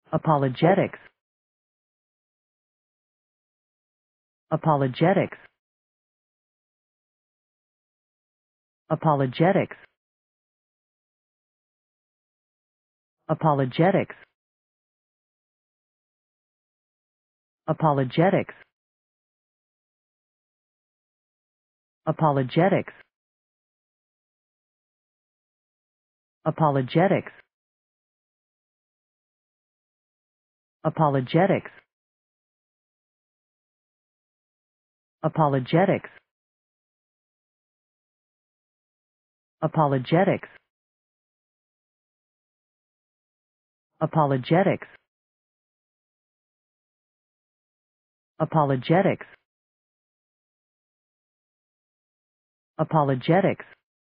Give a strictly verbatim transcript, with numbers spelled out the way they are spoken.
apologetics, apologetics, apologetics, apologetics, apologetics, apologetics, apologetics, apologetics, apologetics, apologetics, apologetics, apologetics, apologetics,